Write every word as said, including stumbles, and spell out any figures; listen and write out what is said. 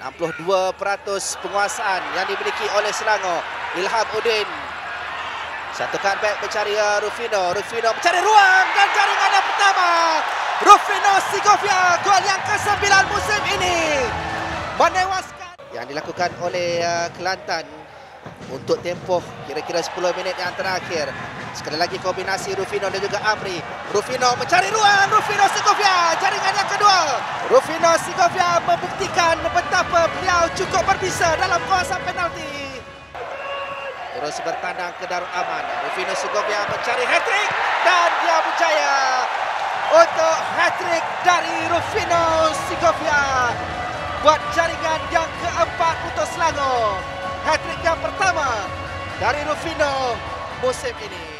enam puluh dua peratus penguasaan yang dimiliki oleh Selangor. Ilham Udin. Satu cutback mencari uh, Rufino. Rufino mencari ruang dan jaringan yang pertama. Rufino Segovia, gol yang ke sembilan musim ini. Menewaskan yang dilakukan oleh uh, Kelantan untuk tempoh kira-kira sepuluh minit yang terakhir. Sekali lagi kombinasi Rufino dan juga Amri. Rufino mencari ruang. Rufino Segovia, jaringan yang kedua. Rufino Segovia membuktikan betapa beliau cukup berbisa dalam kawasan penalti. Terus bertandang ke Darul Aman. Rufino Segovia mencari hat-trick dan dia berjaya untuk hat-trick dari Rufino Segovia. Buat jaringan yang keempat untuk Selangor. Hat-trick yang pertama dari Rufino musim ini.